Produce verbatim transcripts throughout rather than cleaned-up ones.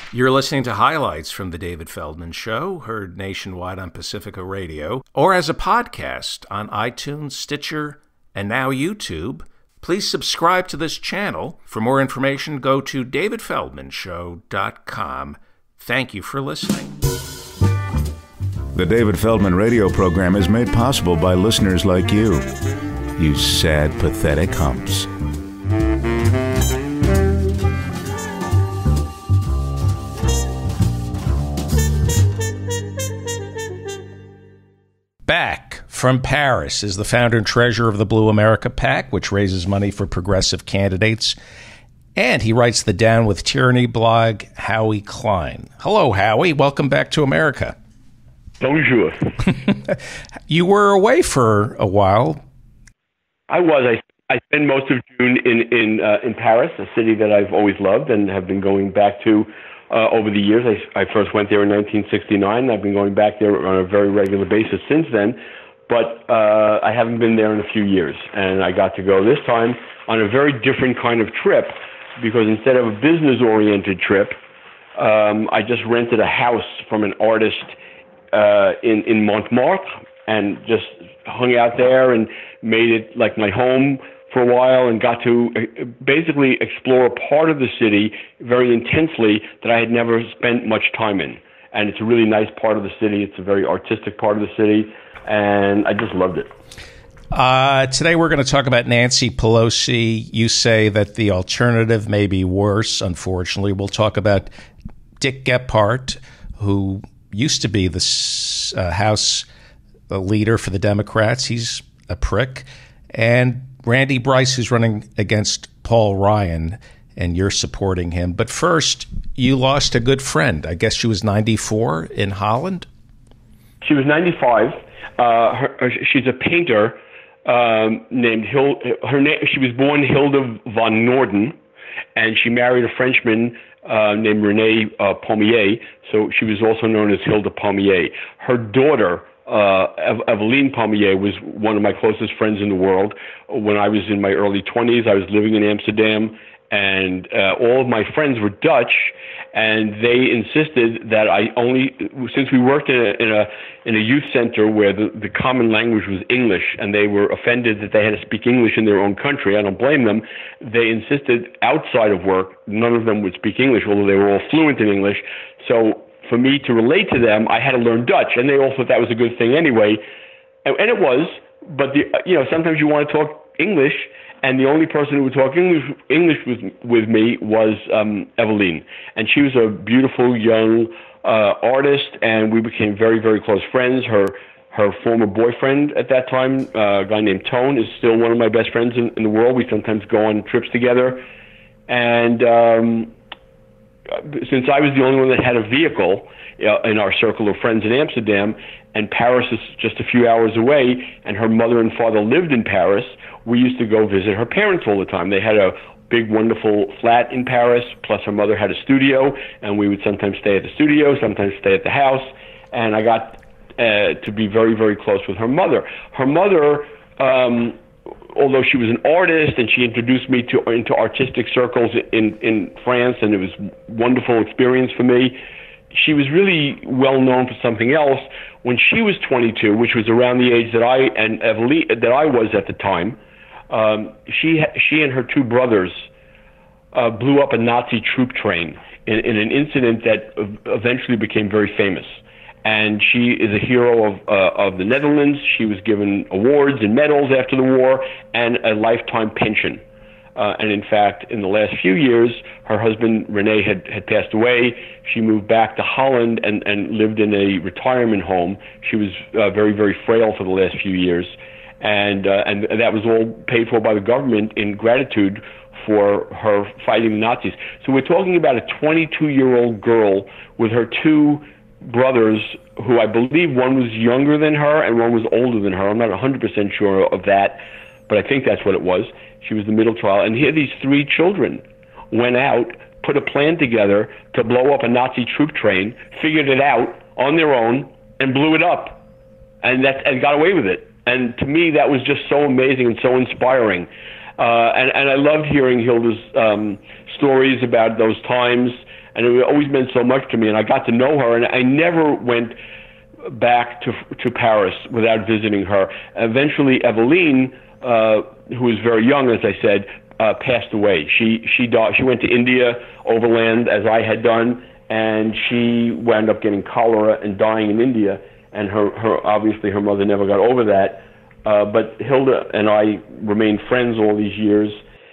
You're listening to highlights from The David Feldman Show, heard nationwide on Pacifica Radio, or as a podcast on iTunes, Stitcher, and now YouTube. Please subscribe to this channel. For more information, go to david feldman show dot com. Thank you for listening. The David Feldman radio program is made possible by listeners like you. You sad, pathetic humps. Back from Paris is the founder and treasurer of the Blue America PAC, which raises money for progressive candidates. And he writes the Down With Tyranny blog, Howie Klein. Hello, Howie. Welcome back to America. Bonjour. You were away for a while. I was. I, I spent most of June in in uh, in Paris, a city that I've always loved and have been going back to uh, over the years. I, I first went there in nineteen sixty-nine. I've been going back there on a very regular basis since then. But uh, I haven't been there in a few years. And I got to go this time on a very different kind of trip, because instead of a business-oriented trip, um, I just rented a house from an artist uh, in, in Montmartre and just hung out there and made it like my home for a while, and got to basically explore a part of the city very intensely that I had never spent much time in. And it's a really nice part of the city. It's a very artistic part of the city, and I just loved it. Uh, today we're going to talk about Nancy Pelosi. You say that the alternative may be worse, unfortunately. We'll talk about Dick Gephardt, who used to be the uh, House leader for the Democrats. He's a prick. And Randy Bryce, who's running against Paul Ryan, and you're supporting him. But first, you lost a good friend. I guess she was ninety-four in Holland? She was ninety-five. Uh, her, her, she's a painter um, named Hilda. Her name. She was born Hilda von Norden, and she married a Frenchman uh, named René uh, Pommier. So she was also known as Hilda Pommier. Her daughter, Uh, Eveline Pommier, was one of my closest friends in the world. When I was in my early twenties, I was living in Amsterdam, and uh, all of my friends were Dutch, and they insisted that I only, since we worked in a in a, in a youth center where the, the common language was English, and they were offended that they had to speak English in their own country. I don't blame them. They insisted outside of work, none of them would speak English, although they were all fluent in English. So for me to relate to them, I had to learn Dutch, and they all thought that was a good thing anyway, and, and it was. But the, you know, sometimes you want to talk English, and the only person who would talk English English with with me was um, Eveline, and she was a beautiful young uh, artist, and we became very very close friends. Her her former boyfriend at that time, uh, a guy named Tone, is still one of my best friends in, in the world. We sometimes go on trips together, and Um, since I was the only one that had a vehicle uh, in our circle of friends in Amsterdam, and Paris is just a few hours away, and her mother and father lived in Paris, we used to go visit her parents all the time. They had a big, wonderful flat in Paris, plus her mother had a studio, and we would sometimes stay at the studio, sometimes stay at the house, and I got uh, to be very, very close with her mother. Her mother, um, although she was an artist, and she introduced me to into artistic circles in, in France, and it was a wonderful experience for me, she was really well known for something else. When she was twenty-two, which was around the age that I and Eveline, that I was at the time, um, she she and her two brothers uh, blew up a Nazi troop train in, in an incident that eventually became very famous. And she is a hero of uh, of the Netherlands. She was given awards and medals after the war, and a lifetime pension. Uh, and in fact, in the last few years, her husband René had, had passed away. She moved back to Holland and, and lived in a retirement home. She was uh, very, very frail for the last few years, and uh, and that was all paid for by the government in gratitude for her fighting the Nazis. So we're talking about a twenty-two-year-old girl with her two brothers, who I believe one was younger than her and one was older than her. I'm not one hundred percent sure of that, but I think that's what it was. She was the middle child. And here these three children went out, put a plan together to blow up a Nazi troop train, figured it out on their own, and blew it up, and that and got away with it. And to me, that was just so amazing and so inspiring. Uh, and, and I loved hearing Hilda's um, stories about those times, and it always meant so much to me. And I got to know her, and I never went back to to Paris without visiting her. Eventually, Eveline, uh, who was very young, as I said, uh, passed away. She she died. She went to India overland, as I had done, and she wound up getting cholera and dying in India. And her, her obviously her mother never got over that. Uh, but Hilda and I remained friends all these years.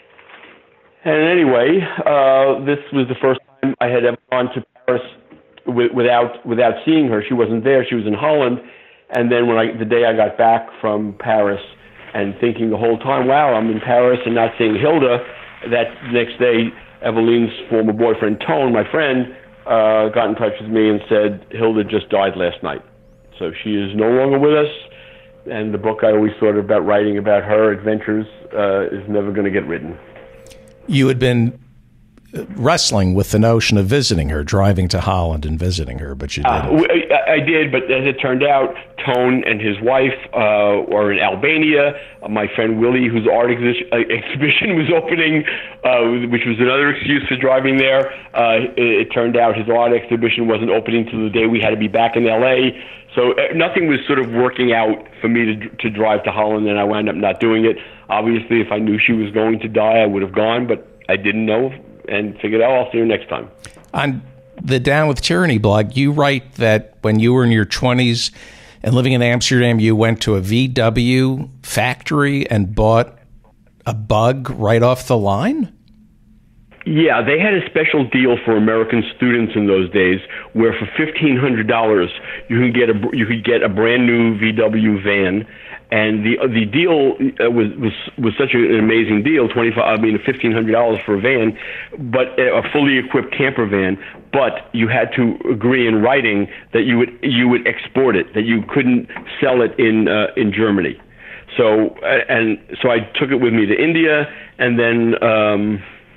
And anyway, uh, this was the first time I had ever gone to Paris w- without without seeing her. She wasn't there. She was in Holland. And then when I, the day I got back from Paris, and thinking the whole time, wow, I'm in Paris and not seeing Hilda, that next day, Eveline's former boyfriend, Tone, my friend, uh, got in touch with me and said, Hilda just died last night. So she is no longer with us. And the book I always thought about writing about her adventures uh, is never going to get written. You had been wrestling with the notion of visiting her, driving to Holland and visiting her, but you didn't. Uh, I, I did, but as it turned out, Tone and his wife uh, were in Albania. Uh, my friend Willie, whose art exhi- uh, exhibition was opening, uh, which was another excuse for driving there. Uh, it, it turned out his art exhibition wasn't opening till the day we had to be back in L A. So uh, nothing was sort of working out for me to to drive to Holland, and I wound up not doing it. Obviously, if I knew she was going to die, I would have gone, but I didn't know, and figured, oh, I'll see her next time. On the Down With Tyranny blog, you write that when you were in your twenties and living in Amsterdam, you went to a V W factory and bought a bug right off the line? Yeah, they had a special deal for American students in those days, where for fifteen hundred dollars you could get a you could get a brand new V W van, and the the deal was was was such an amazing deal. Twenty five, I mean, fifteen hundred dollars for a van, but a fully equipped camper van. But you had to agree in writing that you would you would export it, that you couldn't sell it in uh, in Germany. So and so I took it with me to India, and then. Um,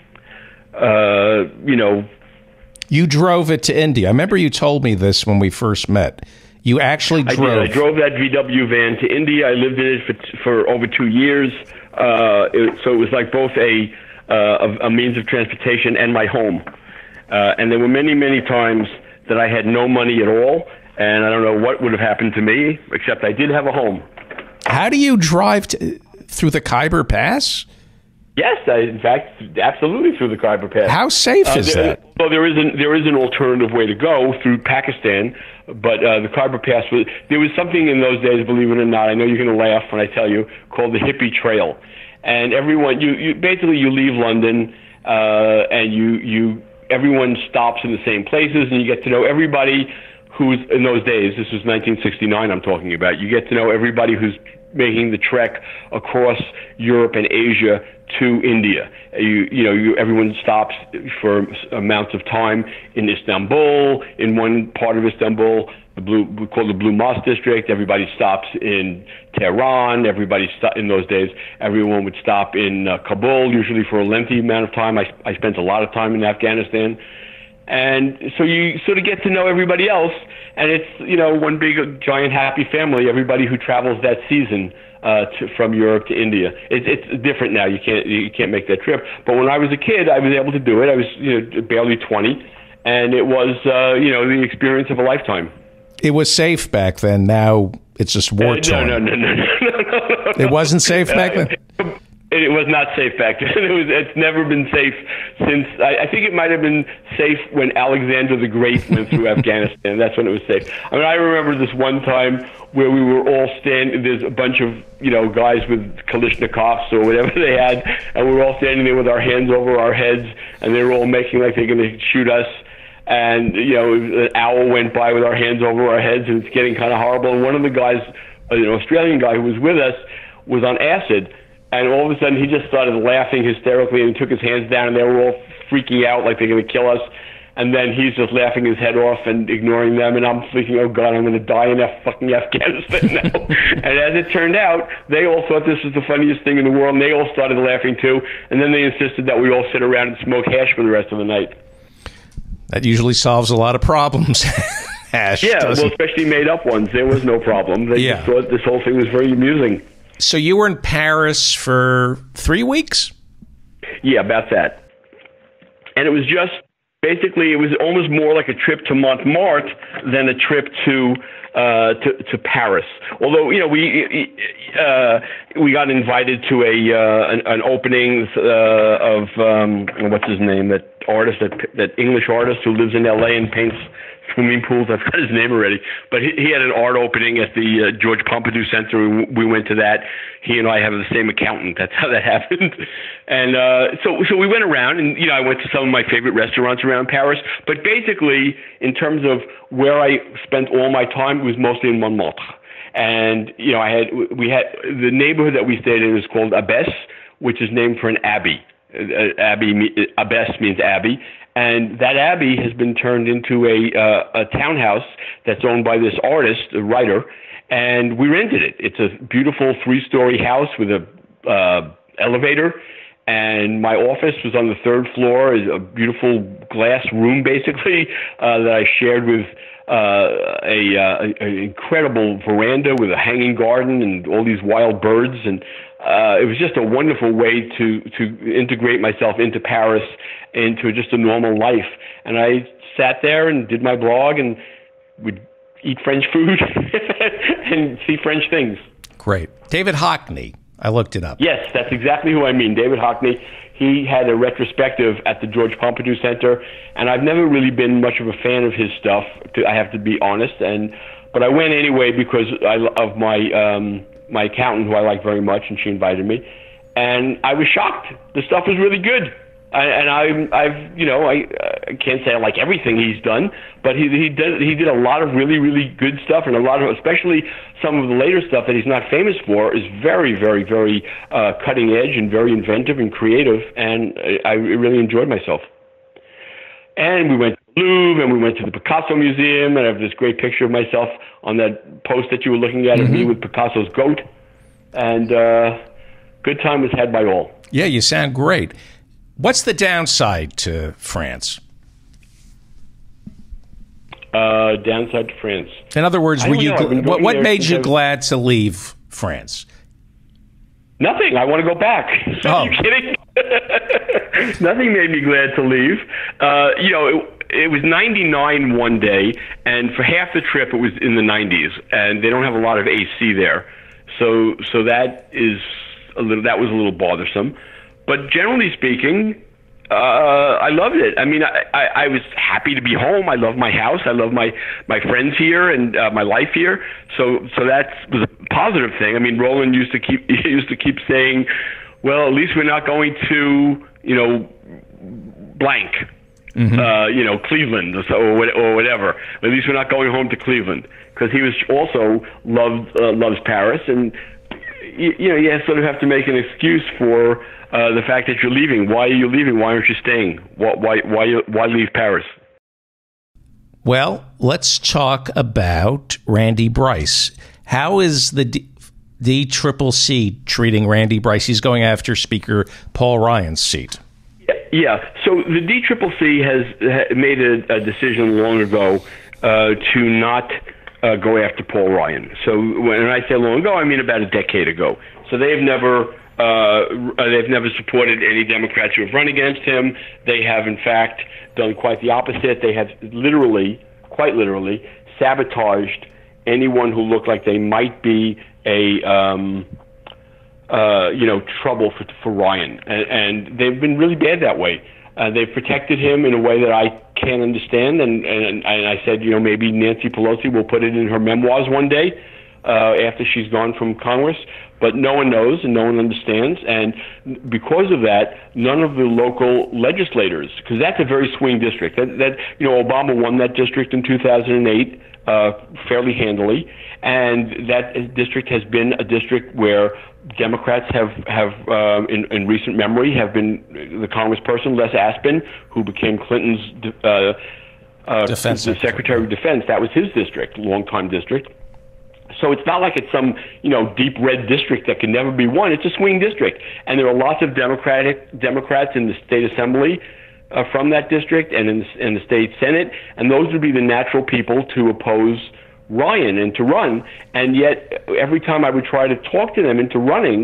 Uh, you know, you drove it to India. I remember you told me this when we first met. You actually drove. I did. I drove that V W van to India. I lived in it for for over two years. Uh, it, so it was like both a, uh, a a means of transportation and my home. Uh, and there were many, many times that I had no money at all, and I don't know what would have happened to me, except I did have a home. How do you drive to, through the Khyber Pass? Yes, I, in fact, absolutely through the Khyber Pass. How safe uh, is there, that? Well, there is an there is an alternative way to go through Pakistan, but uh, the Khyber Pass was there was something in those days, believe it or not. I know you're going to laugh when I tell you, called the Hippie Trail, and everyone you, you basically you leave London uh, and you you everyone stops in the same places, and you get to know everybody who's in those days. This was nineteen sixty-nine. I'm talking about. You get to know everybody who's making the trek across Europe and Asia to India. You you know, you, everyone stops for amounts of time in Istanbul, in one part of Istanbul, the blue, we call the Blue Mosque district. Everybody stops in Tehran. Everybody sto- in those days, everyone would stop in uh, Kabul, usually for a lengthy amount of time. I, I spent a lot of time in Afghanistan. And so you sort of get to know everybody else, and it's, you know, one big giant happy family, everybody who travels that season uh, to, from Europe to India. It, it's different now. You can't you can't make that trip. But when I was a kid, I was able to do it. I was, you know, barely twenty, and it was, uh, you know, the experience of a lifetime. It was safe back then. Now it's just war torn. Uh, no, no, no, no, no, no, no. It wasn't safe back then? Uh, It was not safe back then. It was, it's never been safe since, I, I think it might have been safe when Alexander the Great went through Afghanistan. That's when it was safe. I mean, I remember this one time where we were all standing, there's a bunch of, you know, guys with Kalashnikovs or whatever they had, and we were all standing there with our hands over our heads, and they were all making like they're going to shoot us. And, you know, an owl went by with our hands over our heads, and it's getting kind of horrible. And one of the guys, an Australian guy who was with us, was on acid. And all of a sudden, he just started laughing hysterically, and he took his hands down, and they were all freaking out like they're going to kill us. And then he's just laughing his head off and ignoring them, and I'm thinking, oh, God, I'm going to die in Af- fucking Afghanistan now. And as it turned out, they all thought this was the funniest thing in the world, and they all started laughing, too. And then they insisted that we all sit around and smoke hash for the rest of the night. That usually solves a lot of problems. Hash, yeah, doesn't. well, especially made-up ones. There was no problem. They Yeah. just thought this whole thing was very amusing. So you were in Paris for three weeks? Yeah, about that. And it was just basically it was almost more like a trip to Montmartre than a trip to uh, to, to Paris. Although, you know, we uh, we got invited to a uh, an, an opening uh, of um, what's his name, that artist, that that English artist who lives in L A and paints swimming pools. I've got his name already. But he, he had an art opening at the uh, George Pompidou Center. We went to that. He and I have the same accountant. That's how that happened. And uh, so so we went around, and you know, I went to some of my favorite restaurants around Paris. But basically, in terms of where I spent all my time, it was mostly in Montmartre. And you know, I had we had the neighborhood that we stayed in is called Abbesse, which is named for an abbey. Uh, abbey Abbesse means abbey. And that abbey has been turned into a uh, a townhouse that's owned by this artist, a writer, and we rented it. It's a beautiful three-story house with a uh, elevator, and my office was on the third floor, is a beautiful glass room, basically, uh, that I shared with uh, a, uh, an incredible veranda with a hanging garden and all these wild birds, and Uh, it was just a wonderful way to, to integrate myself into Paris, into just a normal life. And I sat there and did my blog and would eat French food and see French things. Great. David Hockney, I looked it up. Yes, that's exactly who I mean, David Hockney. He had a retrospective at the George Pompidou Center, and I've never really been much of a fan of his stuff, to, I have to be honest. And but I went anyway because I, of my... Um, my accountant, who I like very much, and she invited me, and I was shocked. The stuff was really good, I, and I, I've, you know, I, I can't say I like everything he's done, but he he did he did a lot of really really good stuff, and a lot of, especially some of the later stuff that he's not famous for, is very very very uh, cutting edge and very inventive and creative, and I, I really enjoyed myself. And we went to the Louvre, and we went to the Picasso Museum, and I have this great picture of myself on that post that you were looking at, mm-hmm. of me with Picasso's goat. And uh, good time was had by all. Yeah, you sound great. What's the downside to France? Uh, downside to France. In other words, were you gl- what, what made you glad to leave France? Nothing. I want to go back. Oh. Are you kidding? Nothing made me glad to leave. Uh, you know, it, it was ninety-nine one day, and for half the trip it was in the nineties, and they don't have a lot of A C there, so so that is a little that was a little bothersome. But generally speaking, uh, I loved it. I mean, I, I, I was happy to be home. I love my house. I love my my friends here and uh, my life here. So so that was a positive thing. I mean, Roland used to keep he used to keep saying, well, at least we're not going to, you know, blank, mm-hmm. uh, you know, Cleveland or, so, or whatever. At least we're not going home to Cleveland, because he was also loved uh, loves Paris, and you, you know, you sort of have to make an excuse for uh, the fact that you're leaving. Why are you leaving? Why aren't you staying? Why why why, why leave Paris? Well, let's talk about Randy Bryce. How is the D- D Triple C treating Randy Bryce? He's going after Speaker Paul Ryan's seat. Yeah. So the D Triple C has made a, a decision long ago uh, to not uh, go after Paul Ryan. So when I say long ago, I mean about a decade ago. So they've never uh, they've never supported any Democrats who have run against him. They have, in fact, done quite the opposite. They have literally, quite literally, sabotaged anyone who looked like they might be a um, uh, you know trouble for for Ryan, and, and they've been really bad that way. Uh, they've protected him in a way that I can't understand, and, and and I said, you know, maybe Nancy Pelosi will put it in her memoirs one day uh, after she's gone from Congress. But no one knows and no one understands, and because of that, none of the local legislators, because that's a very swing district. That, that you know, Obama won that district in two thousand eight uh, fairly handily, and that district has been a district where Democrats have have uh, in, in recent memory have been the Congressperson Les Aspin, who became Clinton's uh, uh, Defense the Secretary of Defense. That was his district, longtime district. So it's not like it's some, you know, deep red district that can never be won. It's a swing district, and there are lots of Democratic Democrats in the state assembly uh, from that district and in the, in the state senate, and those would be the natural people to oppose Ryan and to run. And yet, every time I would try to talk to them into running,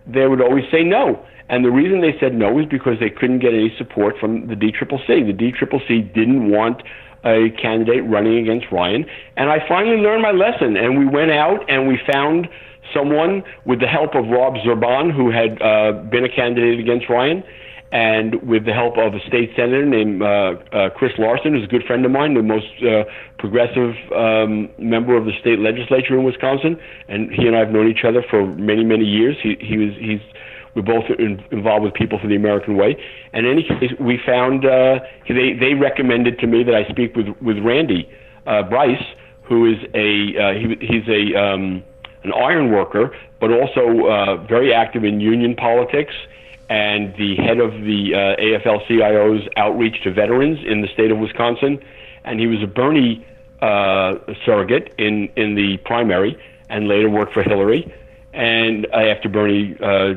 they would always say no. And the reason they said no is because they couldn't get any support from the D C C C. The D C C C didn't want a candidate running against Ryan. And I finally learned my lesson, and we went out and we found someone with the help of Rob Zerban, who had uh, been a candidate against Ryan, and with the help of a state senator named uh, uh, Chris Larson, who's a good friend of mine, the most uh, progressive um, member of the state legislature in Wisconsin. And he and I have known each other for many, many years. He, he was, he's, we're both in, involved with People for the American Way. And in any case, we found, uh, they, they recommended to me that I speak with, with Randy uh, Bryce, who is a, uh, he, he's a, um, an iron worker, but also uh, very active in union politics, and the head of the uh, A F L C I O's outreach to veterans in the state of Wisconsin. And he was a Bernie uh, surrogate in, in the primary, and later worked for Hillary. And uh, after Bernie, uh,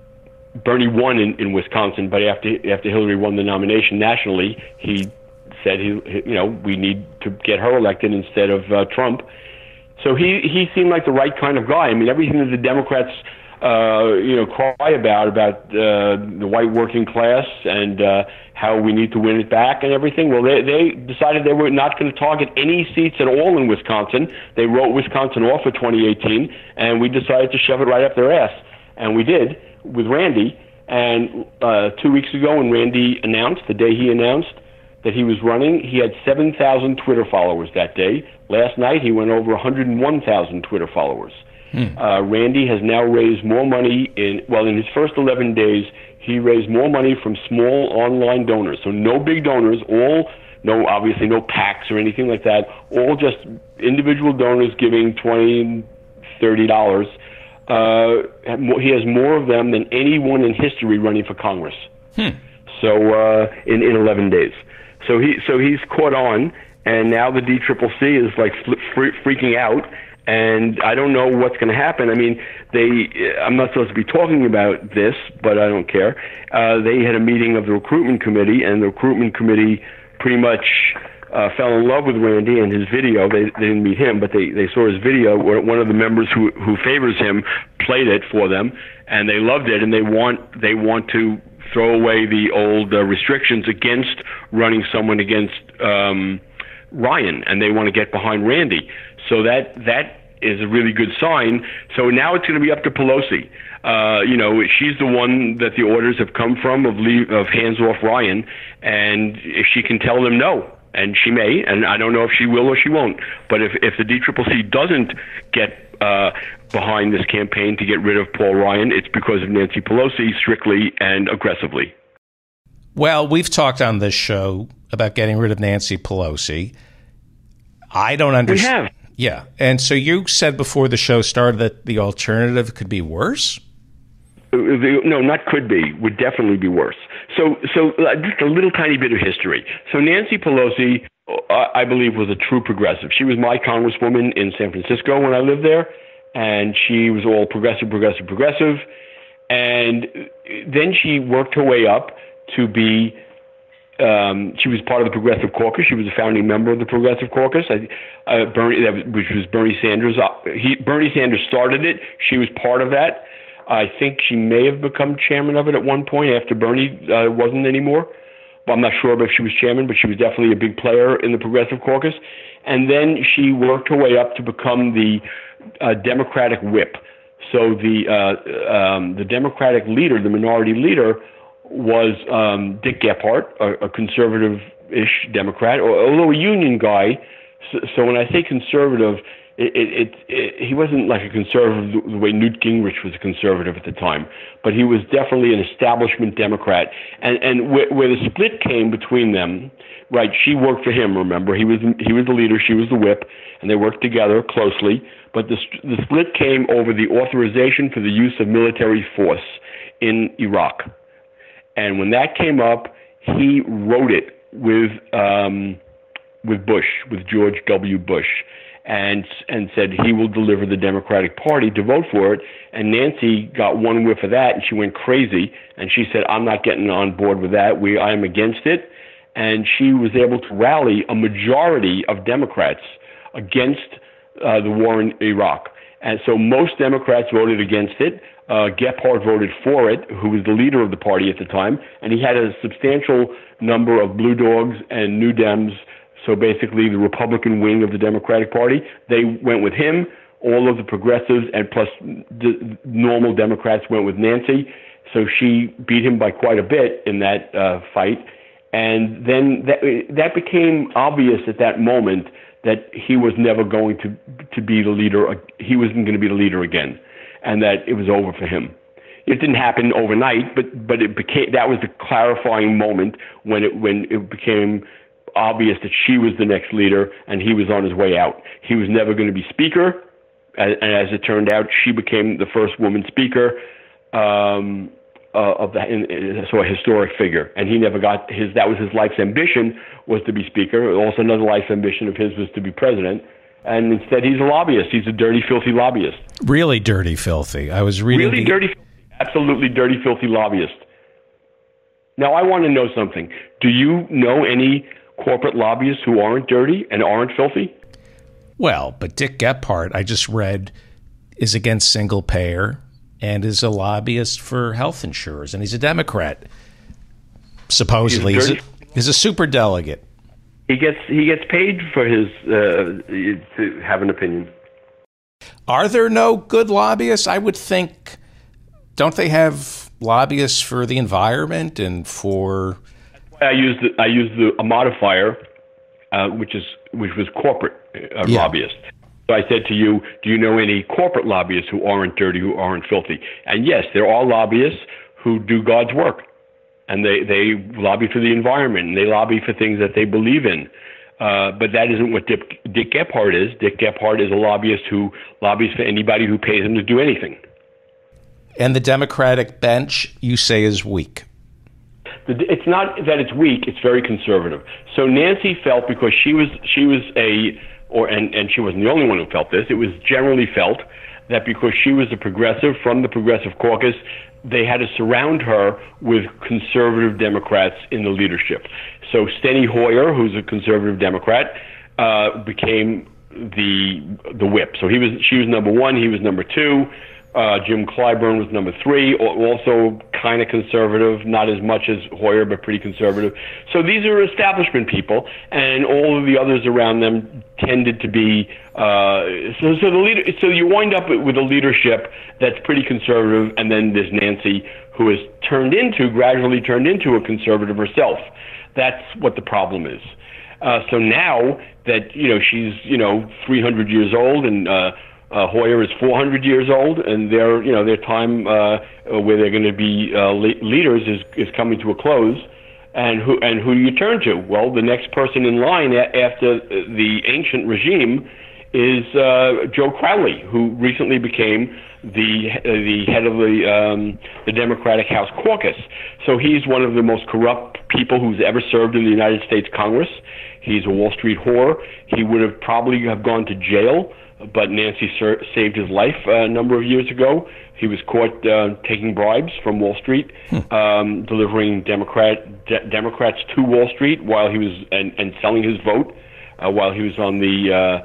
Bernie won in, in Wisconsin, but after after Hillary won the nomination nationally, he said, he, you know, we need to get her elected instead of uh, Trump. So he, he seemed like the right kind of guy. I mean, everything that the Democrats Uh, you know, cry about about uh, the white working class and uh, how we need to win it back and everything. Well, they, they decided they were not going to target any seats at all in Wisconsin. They wrote Wisconsin off for twenty eighteen, and we decided to shove it right up their ass. And we did with Randy. And uh, two weeks ago, when Randy announced, the day he announced that he was running, he had seven thousand Twitter followers that day. Last night, he went over one hundred one thousand Twitter followers. Hmm. Uh, Randy has now raised more money in, well, in his first eleven days, he raised more money from small online donors. So no big donors, all, no, obviously no PACs or anything like that, all just individual donors giving twenty dollars, thirty dollars. Uh, he has more of them than anyone in history running for Congress. Hmm. So, uh, in, in eleven days. So he, so he's caught on, and now the D C C C is like fre- freaking out. And I don't know what's going to happen. I mean, they, I'm not supposed to be talking about this, but I don't care. Uh, they had a meeting of the recruitment committee, and the recruitment committee pretty much uh, fell in love with Randy and his video. They, they didn't meet him, but they, they saw his video. One of the members who, who favors him played it for them, and they loved it, and they want, they want to throw away the old uh, restrictions against running someone against um, Ryan, and they want to get behind Randy. So that that is a really good sign. So now it's going to be up to Pelosi. Uh, you know, she's the one that the orders have come from of leave, of hands off Ryan, and if she can tell them no, and she may, and I don't know if she will or she won't. But if if the D C C C doesn't get uh, behind this campaign to get rid of Paul Ryan, it's because of Nancy Pelosi, strictly and aggressively. Well, we've talked on this show about getting rid of Nancy Pelosi. I don't understand. We have. Yeah. And so you said before the show started that the alternative could be worse? No, not could be. Would definitely be worse. So, so uh, just a little tiny bit of history. So Nancy Pelosi, uh, I believe, was a true progressive. She was my congresswoman in San Francisco when I lived there, and she was all progressive, progressive, progressive. And then she worked her way up to be Um, she was part of the Progressive Caucus. She was a founding member of the Progressive Caucus, uh, Bernie, which was Bernie Sanders. He, Bernie Sanders started it. She was part of that. I think she may have become chairman of it at one point after Bernie uh, wasn't anymore. Well, I'm not sure if she was chairman, but she was definitely a big player in the Progressive Caucus. And then she worked her way up to become the uh, Democratic whip. So the uh, um, the Democratic leader, the minority leader, was um, Dick Gephardt, a, a conservative-ish Democrat, although a union guy. So, so when I say conservative, it, it, it, it, he wasn't like a conservative the way Newt Gingrich was a conservative at the time, but he was definitely an establishment Democrat. And, and where, where the split came between them, right, she worked for him, remember. He was, he was the leader, she was the whip, and they worked together closely. But the, the split came over the authorization for the use of military force in Iraq. And when that came up, he wrote it with um, with Bush, with George W. Bush, and and said he will deliver the Democratic Party to vote for it. And Nancy got one whiff of that, and she went crazy. And she said, "I'm not getting on board with that. We I am against it." And she was able to rally a majority of Democrats against uh, the war in Iraq. And so most Democrats voted against it. Uh, Gephardt voted for it, who was the leader of the party at the time, and he had a substantial number of Blue Dogs and New Dems, so basically the Republican wing of the Democratic Party. They went with him. All of the progressives and plus the normal Democrats went with Nancy. So she beat him by quite a bit in that uh, fight. And then that, that became obvious at that moment that he was never going to to be the leader. He wasn't going to be the leader again, and that it was over for him. It didn't happen overnight, but but it became that was the clarifying moment when it when it became obvious that she was the next leader and he was on his way out. He was never going to be speaker, and, and as it turned out, she became the first woman speaker. Um, Uh, of the in, in, so a historic figure, and he never got his. That was his life's ambition, was to be speaker. Also, another life's ambition of his was to be president, and instead he's a lobbyist. He's a dirty, filthy lobbyist. Really dirty, filthy. I was reading. Really the... dirty, absolutely dirty, filthy lobbyist. Now, I want to know something. Do you know any corporate lobbyists who aren't dirty and aren't filthy? Well, but Dick Gephardt, I just read, is against single payer and is a lobbyist for health insurers, and he's a Democrat. Supposedly, he's, he's, a, he's a super delegate. He gets he gets paid for his uh, to have an opinion. Are there no good lobbyists? I would think. Don't they have lobbyists for the environment and for? I used the, I used the, a modifier, uh, which is which was corporate uh, yeah. lobbyist. So I said to you, do you know any corporate lobbyists who aren't dirty, who aren't filthy? And yes, there are lobbyists who do God's work. And they, they lobby for the environment, and they lobby for things that they believe in. Uh, but that isn't what Dick, Dick Gephardt is. Dick Gephardt is a lobbyist who lobbies for anybody who pays him to do anything. And the Democratic bench, you say, is weak. It's not that it's weak, it's very conservative. So Nancy felt, because she was she was a... Or and, and she wasn't the only one who felt this. It was generally felt that because she was a progressive from the Progressive Caucus, they had to surround her with conservative Democrats in the leadership. So Steny Hoyer, who's a conservative Democrat, uh, became the the whip. So he was she was number one. He was number two. Uh, Jim Clyburn was number three, also kind of conservative, not as much as Hoyer, but pretty conservative. So these are establishment people, and all of the others around them tended to be. Uh, so, so the leader. So you wind up with a leadership that's pretty conservative, and then there's Nancy, who has turned into, gradually turned into a conservative herself. That's what the problem is. Uh, so now that you know she's you know three hundred years old and. Uh, Uh, Hoyer is four hundred years old, and their, you know, their time uh, where they're going to be uh, le- leaders is is coming to a close. And who and who do you turn to? Well, the next person in line a- after the ancient regime is uh, Joe Crowley, who recently became the uh, the head of the um, the Democratic House Caucus. So he's one of the most corrupt people who's ever served in the United States Congress. He's a Wall Street whore. He would have probably have gone to jail, but Nancy ser- saved his life uh, a number of years ago. He was caught uh, taking bribes from Wall Street, hmm. um, delivering Democrat de- Democrats to Wall Street while he was and, and selling his vote uh, while he was on the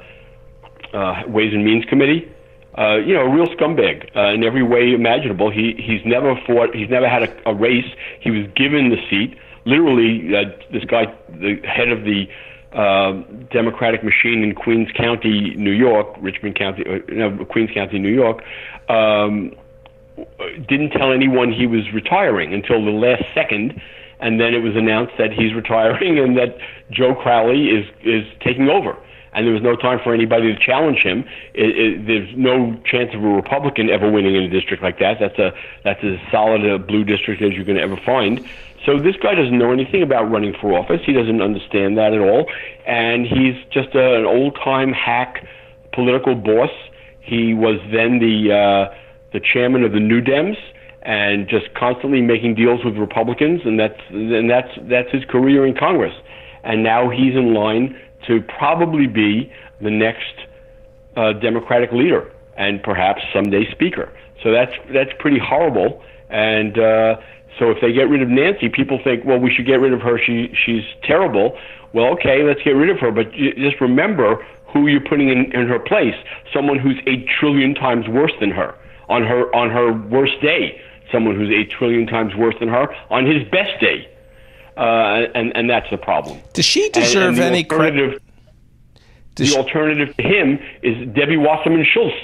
uh, uh, Ways and Means Committee. Uh, you know, a real scumbag uh, in every way imaginable. He he's never fought. He's never had a, a race. He was given the seat. Literally, uh, this guy, the head of the Uh, Democratic machine in Queens County, New York, Richmond County, uh, no, Queens County, New York, um, didn't tell anyone he was retiring until the last second, and then it was announced that he's retiring and that Joe Crowley is is taking over. And there was no time for anybody to challenge him. It, it, there's no chance of a Republican ever winning in a district like that. That's a that's as solid a blue district as you're going to ever find. So this guy doesn't know anything about running for office. He doesn't understand that at all. And he's just a, an old-time hack political boss. He was then the uh, the chairman of the New Dems and just constantly making deals with Republicans, and that's and that's that's his career in Congress. And now he's in line to probably be the next uh, Democratic leader and perhaps someday speaker. So that's that's pretty horrible. And uh, So if they get rid of Nancy, people think, well, we should get rid of her. She she's terrible. Well, okay, let's get rid of her. But just remember who you're putting in, in her place, someone who's eight trillion times worse than her. on her on her worst day. Someone who's eight trillion times worse than her on his best day, uh, and and that's the problem. Does she deserve and, and any credit? The she... alternative to him is Debbie Wasserman Schultz.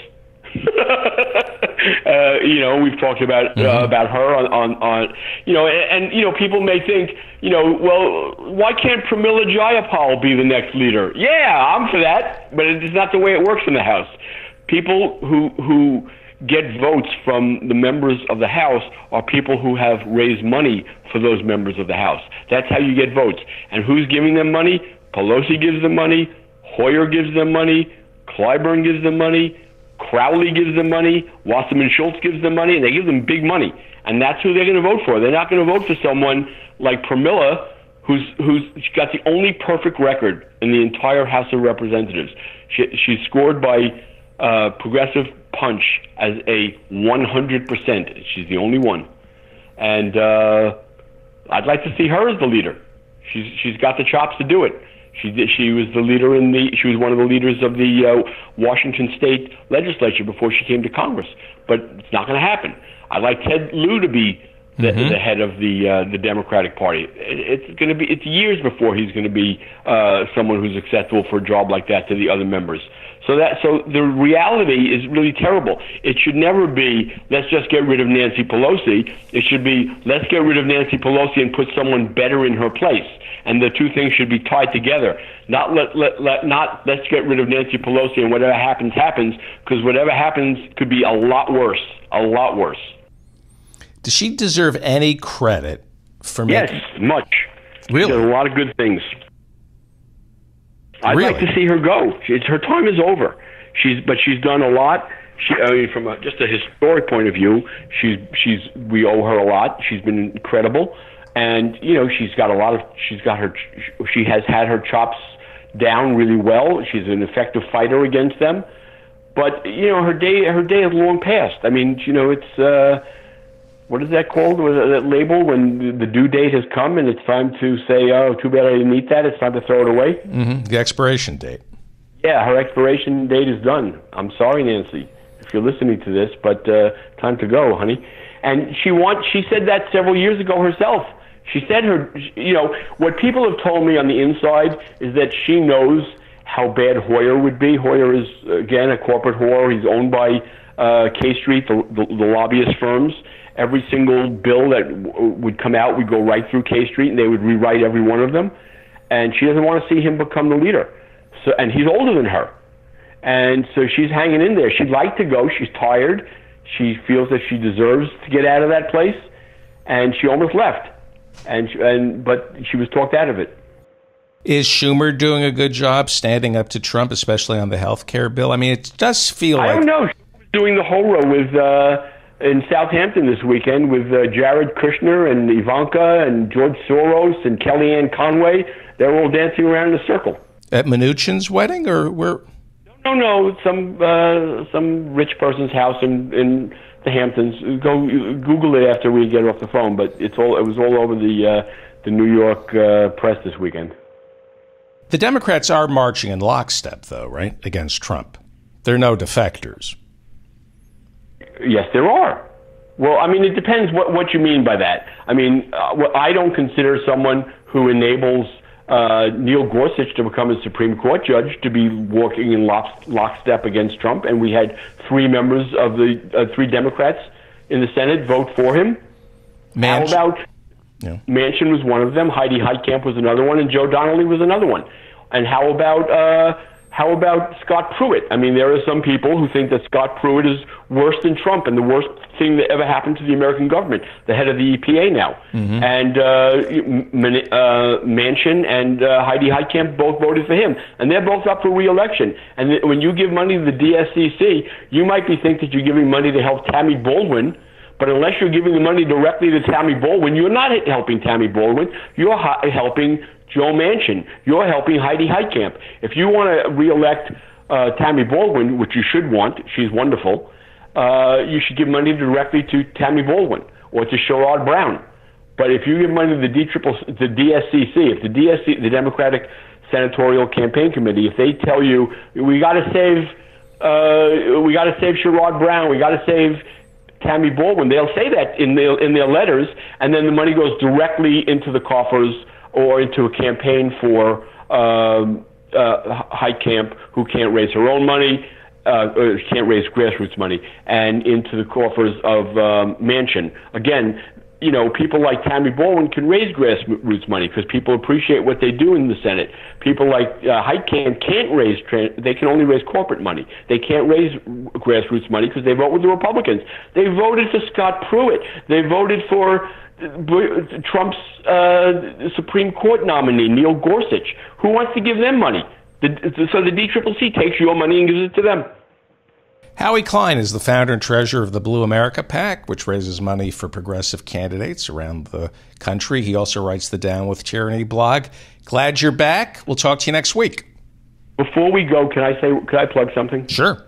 uh, you know, we've talked about uh, mm-hmm. about her on, on, on you know, and, and you know, people may think, you know, well, why can't Pramila Jayapal be the next leader? Yeah, I'm for that, but it's not the way it works in the House. People who who get votes from the members of the House are people who have raised money for those members of the House. That's how you get votes. And who's giving them money? Pelosi gives them money. Hoyer gives them money. Clyburn gives them money. Crowley gives them money, Wasserman Schultz gives them money, and they give them big money. And that's who they're going to vote for. They're not going to vote for someone like Pramila, who's who's got the only perfect record in the entire House of Representatives. She, she's scored by uh, Progressive Punch as a one hundred percent. She's the only one. And uh, I'd like to see her as the leader. She's she's got the chops to do it. She did, she was the leader in the she was one of the leaders of the uh, Washington State legislature before she came to Congress. But it's not going to happen. I'd like Ted Lieu to be the, mm-hmm. the head of the uh, the Democratic Party. It, it's going to be it's years before he's going to be uh, someone who's acceptable for a job like that to the other members. So that so the reality is really terrible. It should never be let's just get rid of Nancy Pelosi. It should be let's get rid of Nancy Pelosi and put someone better in her place. And the two things should be tied together. Not let let, let not let's get rid of Nancy Pelosi and whatever happens happens, because whatever happens could be a lot worse, a lot worse. Does she deserve any credit for making? Yes, much. Really, she does a lot of good things. I'd really? like to see her go. It's, her time is over. She's but she's done a lot. She, I mean, from a, just a historic point of view, she's she's we owe her a lot. She's been incredible. And, you know, she's got a lot of, she's got her, she has had her chops down really well. She's an effective fighter against them. But, you know, her day, her day is long past. I mean, you know, it's, uh, what is that called? Was that label when the due date has come and it's time to say, oh, too bad I didn't eat that. It's time to throw it away. Mm-hmm. The expiration date. Yeah, her expiration date is done. I'm sorry, Nancy, if you're listening to this, but uh, time to go, honey. And she want, she said that several years ago herself. She said her, you know, what people have told me on the inside is that she knows how bad Hoyer would be. Hoyer is, again, a corporate whore. He's owned by uh, K Street, the, the, the lobbyist firms. Every single bill that w- would come out would go right through K Street, and they would rewrite every one of them. And she doesn't want to see him become the leader. So, and he's older than her. And so she's hanging in there. She'd like to go. She's tired. She feels that she deserves to get out of that place. And she almost left. And and but she was talked out of it. Is Schumer doing a good job standing up to Trump, especially on the health care bill? I mean, it does feel I like... I don't know. She was doing the whole row with, uh, in Southampton this weekend with uh, Jared Kushner and Ivanka and George Soros and Kellyanne Conway. They were all dancing around in a circle. At Mnuchin's wedding, or where? No, no, some uh, some rich person's house in... in the Hamptons. Go Google it after we get off the phone, but it's all it was all over the uh, the New York uh, press this weekend. The Democrats are marching in lockstep, though, right, against Trump. They're no defectors. Yes, there are. Well, I mean, it depends what what you mean by that. I mean, uh, well, I don't consider someone who enables uh, Neil Gorsuch to become a Supreme Court judge to be walking in lock, lockstep against Trump, and we had three members of the uh, three Democrats in the Senate vote for him. Manchin. How about yeah. Manchin was one of them, Heidi Heitkamp was another one, and Joe Donnelly was another one. And how about uh, how about Scott Pruitt? I mean, there are some people who think that Scott Pruitt is worse than Trump and the worst thing that ever happened to the American government, the head of the E P A now. Mm-hmm. And uh, uh, Manchin and uh, Heidi Heitkamp both voted for him. And they're both up for re-election. And th- when you give money to the D S C C, you might be thinking that you're giving money to help Tammy Baldwin, but unless you're giving the money directly to Tammy Baldwin, you're not helping Tammy Baldwin. You're ha- helping Joe Manchin. You're helping Heidi Heitkamp. If you want to re-elect uh, Tammy Baldwin, which you should want, she's wonderful, uh, you should give money directly to Tammy Baldwin or to Sherrod Brown. But if you give money to the D triple, the D S C C, if the D S C, the Democratic Senatorial Campaign Committee, if they tell you we got to save uh, we got to save Sherrod Brown, we got to save Tammy Baldwin. They'll say that in their, in their letters, and then the money goes directly into the coffers or into a campaign for um, uh, Heitkamp, who can't raise her own money, uh, or can't raise grassroots money, and into the coffers of um, Manchin. Again, you know, people like Tammy Baldwin can raise grassroots money because people appreciate what they do in the Senate. People like uh, Heitkamp can't raise, they can only raise corporate money. They can't raise grassroots money because they vote with the Republicans. They voted for Scott Pruitt. They voted for Trump's uh, Supreme Court nominee, Neil Gorsuch. Who wants to give them money? The, so the D C C C takes your money and gives it to them. Howie Klein is the founder and treasurer of the Blue America PAC, which raises money for progressive candidates around the country. He also writes the Down With Tyranny blog. Glad you're back. We'll talk to you next week. Before we go, can I say, can I plug something? Sure.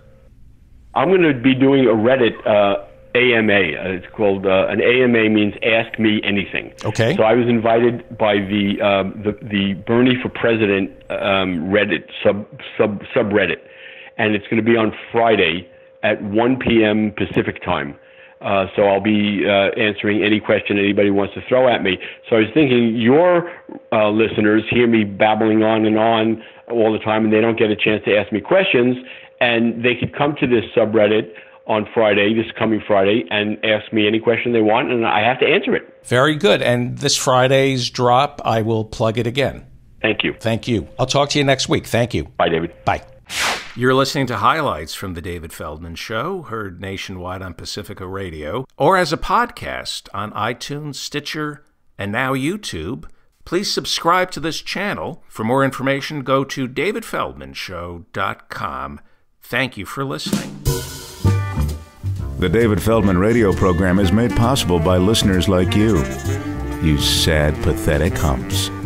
I'm going to be doing a Reddit uh, A M A. Uh, it's called, uh, an A M A means Ask Me Anything. Okay. So I was invited by the um, the, the Bernie for President um, Reddit, sub, sub subreddit. And it's going to be on Friday at one p.m. Pacific time. Uh, so I'll be uh, answering any question anybody wants to throw at me. So I was thinking your uh, listeners hear me babbling on and on all the time, and they don't get a chance to ask me questions, and they could come to this subreddit on Friday, this coming Friday, and ask me any question they want, and I have to answer it. Very good. And this Friday's drop, I will plug it again. Thank you. Thank you. I'll talk to you next week. Thank you. Bye, David. Bye. You're listening to highlights from The David Feldman Show, heard nationwide on Pacifica Radio, or as a podcast on iTunes, Stitcher, and now YouTube. Please subscribe to this channel. For more information, go to david feldman show dot com. Thank you for listening. The David Feldman radio program is made possible by listeners like you. You sad, pathetic humps.